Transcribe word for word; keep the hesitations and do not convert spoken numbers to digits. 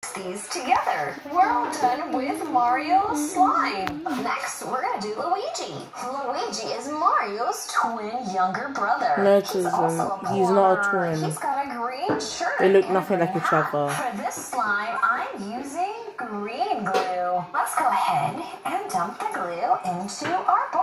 these together. We're all done with Mario's slime. Next, we're gonna do Luigi. Luigi is Mario's twin younger brother. Notice him. He's not a twin. He's got a green shirt. They look nothing like each other. For this slime, I'm using green glue. Let's go ahead and dump the glue into our